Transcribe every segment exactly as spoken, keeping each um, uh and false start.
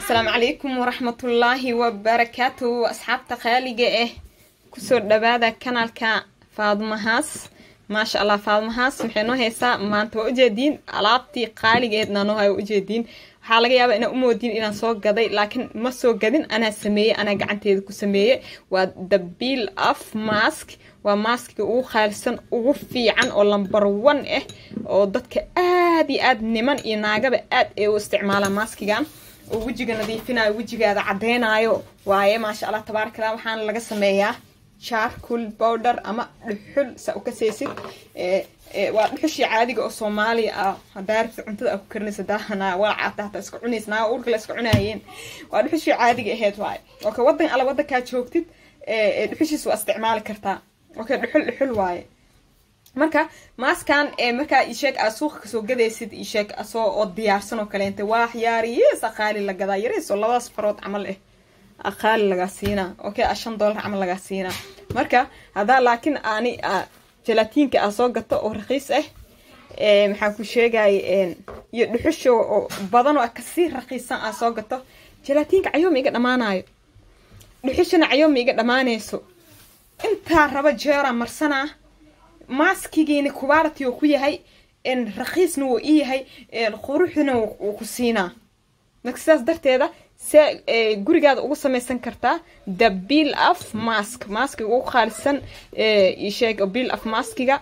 السلام عليكم ورحمة الله وبركاته أصحاب تخاليقة كسور دبادة كانالكا فاطمة هاس ما شاء الله فاطمة هاس محينو هيسا ما انتوا ujeedin alaabtii qaaligeedna noo hay ujeedin waxa laga yaabaa inaan u moodin inaan soo gaday laakiin ma soo gadin ana sameeyay ana gacanteeda ku sameeyay waa the Peel Off mask waa maskiga ugu khaalsan ugu fiican oo number one ah oo dadka aad iyo aad niman iyo naagaba aad ay u isticmaalaan maskigan oo wajiga nadiifinayo wajigaada cadeynayo waaye ma sha Allah tabaaraka Allah waxaan laga sameeyaa charcoal powder ama dhuxul sa u ka seesid ee ee waa dhuxushii caadiga oo Soomaali ah hadaarta cuntada ku karnaysa daahana waa caata iska cunaysnaa urka la iska cunaayeen waa dhuxushii caadiga ahayd waay oo ka wadan ala wadanka joogtid ee dhuxushiis waa isticmaali kartaa okay dhuxul dhuxul waaye marka maskan ee marka isheeg suuqa ka soo gadaysid isheeg asoo oo diyaarsan oo kale inta wax yaariyees qaali la gadaa yarees oo labadaas farood amal ah aqaal laga siina okay shan dollar amal laga siina marka hada laakiin aani gelatinka asoo gato oo raqiis ah ee maxaa ku sheegay een iyo dhuxusho oo badan oo ka sii raqiisan asoo gato gelatinka ayoom iga dhamaanayo dhuxushana ayoom iga dhamaanayso inta raba jeera marsana maskigeena kubaartii oo ku yahay in raqiisna uu yahay ee quruxna uu ku siina naqsaas darteeda se gurigaada ugu sameeysan kartaa the Peel Off mask mask ugu khaalsan ee isheeg Peel Off maskiga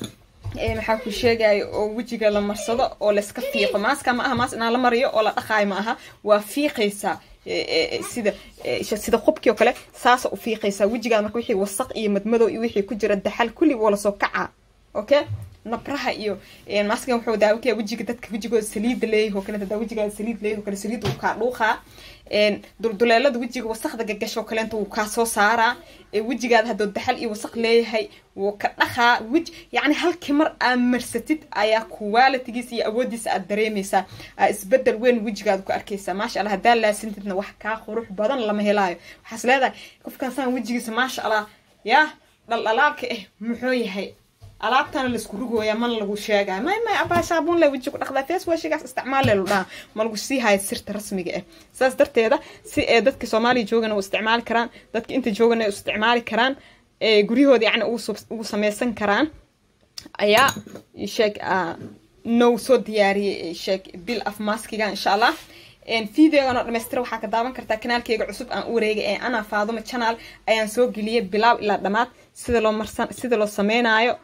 ee maxaa ku sheegay oo wajiga la marsado oo la iska fiiqo maska ma aha mas in la mariyo oo la dhaqaay ma aha waa fiiqaysa sida sida qubkii oo kale saas u fiiqaysa wajiga marka wixii wasaq iyo madmadow iyo wixii ku jira daxal kulli wala soo kaca okay nabraha iyo een maskiga wuxuu daaway wajiga dadka wajigooda saliid leeyahay oo kale dadka wajigooda saliid leeyahay oo kale saliid uu ka dhuuqa een dulduleelada wajiga wasaqda gagasho kale inta uu ka soo saara ee wajigaada hadoo daxal iyo wasaq leeyahay wuu ka dhaqa waj yaani halkii mar aad marsatid ayaa quality-giisa iyo awoodiisa aad dareemaysaa isbedel weyn wajigaada ku arkaysaa ma sha Allah hadaa la sintidna wax ka qurux badan lama helaayo waxaas leedahay qofkan saan wajigiisa ma sha Allah yaa dhalaalka eh muxuu yahay alaabtan la isku rugooya man lagu sheegay may may aba saabuun la wajiga dhaqda face washigaas isticmaal leeyahay dhaa ma lagu sii hay sirta rasmiga ah saas darteeda si ee dadka Soomaaliya joogana u isticmaali karaan dadka inta joogana u isticmaali karaan ee guriyahooda yaani ugu sameeysan karaan ayaa sheeg no soo diyaariyay sheeg Peel Off maskiga insha Allah een fiideegana dhameystir waxa ka daawan kartaa kanaalkayga cusub aan u wareegay ee ana Faadumo channel ayaan soo geliyay bilaw ilaa dhamaad sida loo marsan sida loo sameeynaayo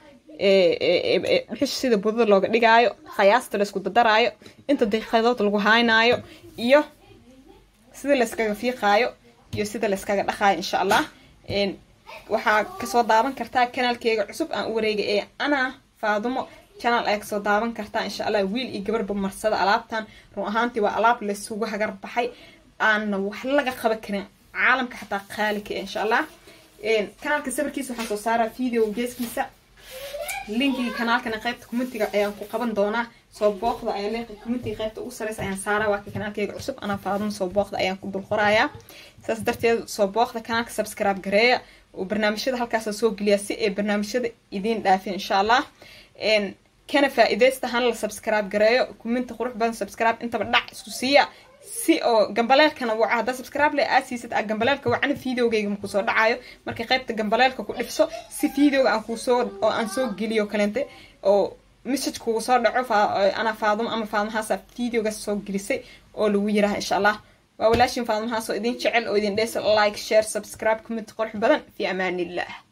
ee wixii sida budada looga dhigaayo qiyaasta la isku daraayo inta daqiiqadood lagu haynaayo iyo sida la iskaga fiiqaayo iyo sida la iskaga dhaqaayo insha Allah een waxa ka soo daawan kartaa kanaalkayga cusub aan u wareegay ee ana Faadumo channel ay ka soo daawan kartaa insha Allah wiil iyo gabar marsada alaabtan run ahaantii waa alaab la isugu hagar baxay aan wax laga qaban karin caalamka xataa qaalika insha Allah een kanaalka sawirkiisa waxaan soo saaraa video geeskiisa linkiga kanaalkana qaybta commentiga ayaan ku qaban doonaa soo booqda ayaan leeyahay commentiga qaybta ugu sareysa ayaan saaraa waa kanaalkayga cusub ana Faadumo soo booqda ayaan ku dul qorayaa saas darteed soo booqda kanaalka subscribe gareeya oo barnaamijyada halkaas soo geliya si ay barnaamijyada idin dhaafin insha Allah een kana faa'iideysta han la subscribe gareeyo comment qurux badan subscribe intaba dhac isku siiya si oo gambaleelkana waa hada subscribe le aasiisad aa gambaleelka waxaan fiideogayga ku soo dhacayo markay qaybta gambaleelka ku dhifso si fiideoga aan ku soo oo aan soo geliyo kalente oo message ku soo dhaco ana Faadumo ama Faadumo haasa fiideoga soo gelisay oo lagu yiraahdo insha Allah waa walaashin Faadumo haasa idin jecel oo idin dhees like share subscribe comment qurux badan fi amaanillah.